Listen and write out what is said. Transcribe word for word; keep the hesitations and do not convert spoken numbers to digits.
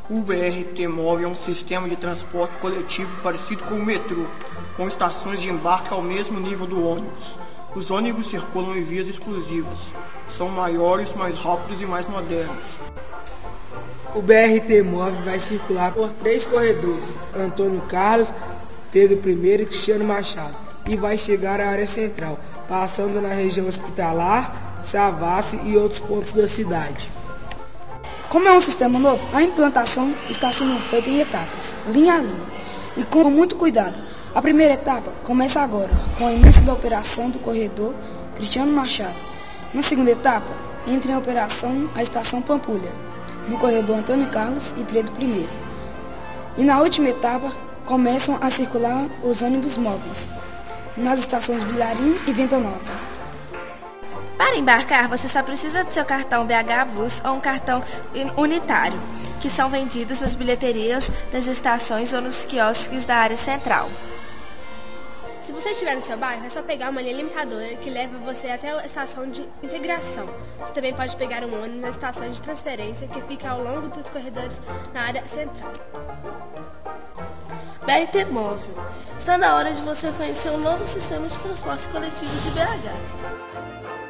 O B R T Móvel é um sistema de transporte coletivo parecido com o metrô, com estações de embarque ao mesmo nível do ônibus. Os ônibus circulam em vias exclusivas. São maiores, mais rápidos e mais modernos. O B R T Móvel vai circular por três corredores, Antônio Carlos, Pedro I e Cristiano Machado, e vai chegar à área central, passando na região Hospitalar, Savassi e outros pontos da cidade. Como é um sistema novo, a implantação está sendo feita em etapas, linha a linha, e com muito cuidado. A primeira etapa começa agora, com o início da operação do corredor Cristiano Machado. Na segunda etapa, entra em operação a estação Pampulha, no corredor Antônio Carlos e Pedro I. E na última etapa, começam a circular os ônibus móveis, nas estações Vilarinho e Venda Nova. Para embarcar, você só precisa do seu cartão B H Bus ou um cartão unitário, que são vendidos nas bilheterias das estações ou nos quiosques da área central. Se você estiver no seu bairro, é só pegar uma linha limitadora que leva você até a estação de integração. Você também pode pegar um ônibus na estação de transferência, que fica ao longo dos corredores na área central. B R T Móvel. Está na hora de você conhecer um novo sistema de transporte coletivo de B H.